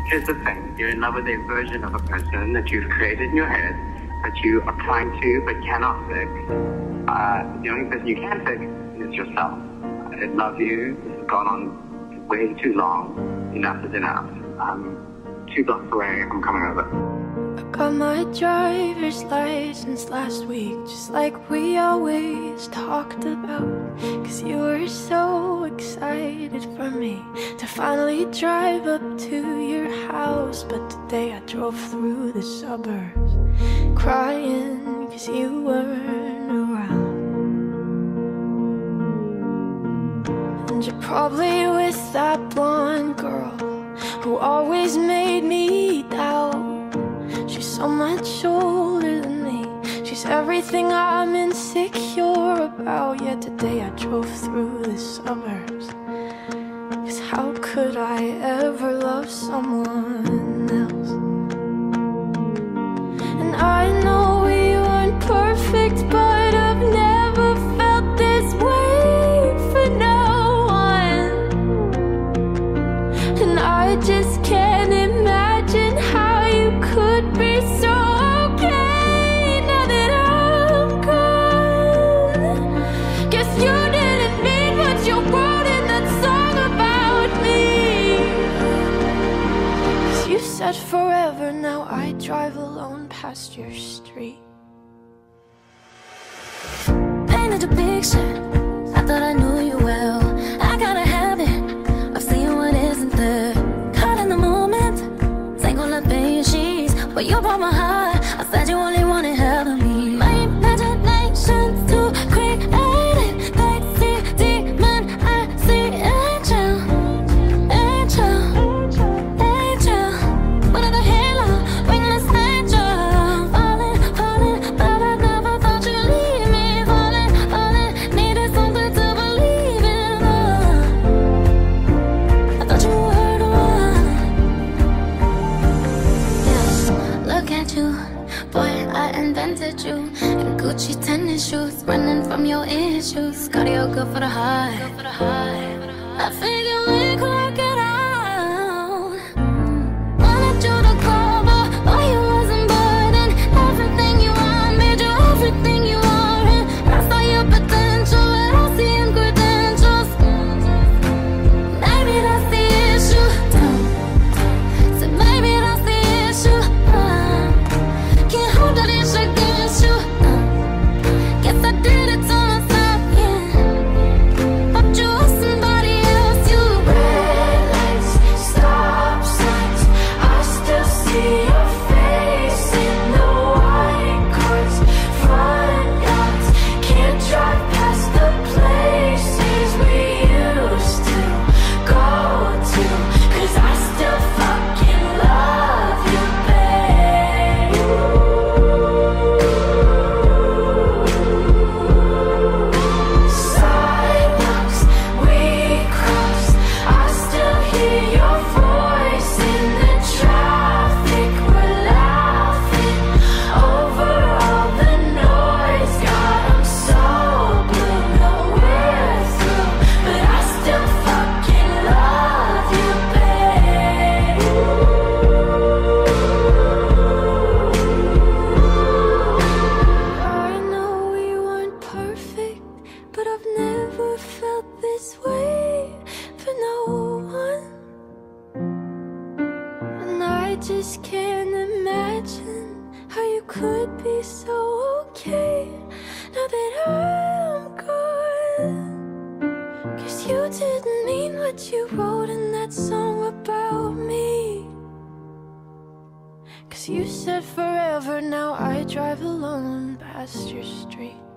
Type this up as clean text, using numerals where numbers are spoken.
Here's the thing. You're in love with a version of a person that you've created in your head that you are trying to but cannot fix. The only person you can fix is yourself. I love you. This has gone on way too long. Enough is enough. I'm 2 blocks away. I'm coming over. I got my driver's license last week, just like we always talked about. Cause you were so excited for me to finally drive up to your house. But today I drove through the suburbs crying cause you weren't around. And you're probably with that blonde girl who always made me doubt. She's so much older than me. She's everything I'm insecure about. Yet today I drove through the suburbs. Cause how could I ever love someone else? And I know we weren't perfect, but I've never felt this way for no one. And I just can't imagine how you could be so okay now that I'm gone. Guess you didn't mean what you wrote in that song about me. Cause you said forever, now I drive alone past your street. Painted a picture, I thought I knew you well. I got a habit of seeing what isn't there. Caught in the moment, ain't gonna pay your sheets. But you broke my heart, I said you only wanted hell of me. My imagination's too creative. They see demon, I see angel. Angel, angel. Under the halo, wingless angel. Falling, falling, but I never thought you'd leave me. Falling, falling, needed something to believe in. I thought you were the one. Look at you, boy, I invented you. In Gucci tennis shoes, running from your issues. Cardio good for the heart. I figured we could work it out. Wanted you to grow, but boy, you wasn't burdened. Everything you want, made you everything you aren't. I saw your potential, and I see in credentials. Maybe that's the issue. So maybe that's the issue. Can't hold that issue against you. Guess I did it to myself, yeah. But you are somebody else, you. Red lights, stop signs, I still see your face in the white cars, front yards. Can't drive past the places we used to go to. Cause I still fucking love you, babe. Sidewalks we crossed, I still hear your voice in the traffic. We're laughing over all the noise. God, I'm so blue, no we're through, but I still fucking love you, babe. I know we weren't perfect, but I've never felt this way for no one. And I just can't imagine how you could be so okay now that I'm gone. Cause you didn't mean what you wrote in that song about me. Cause you said forever, now I drive alone past your street.